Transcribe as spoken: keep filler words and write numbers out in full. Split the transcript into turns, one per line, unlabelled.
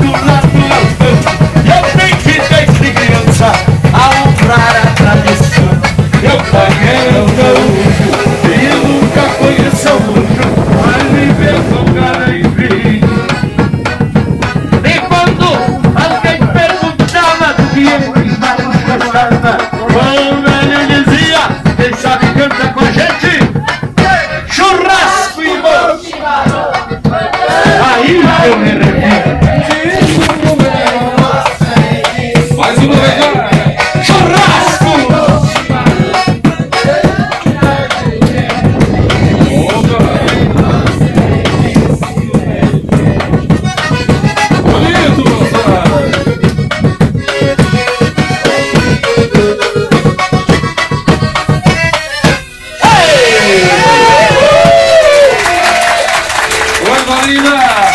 lá do galpão. Eu aprendi desde criança a honrar a tradição. Meu pai era um gaúcho e nunca conheceu luxo, mas viveu com cara e vinho. E quando alguém perguntava do que ele mais gostava, o velho dizia: quem sabe canta com a gente, churrasco e bolo. Aí eu me arrependo. Mais uma vez, churrasco! Bonito, moçada! Oi, Marina!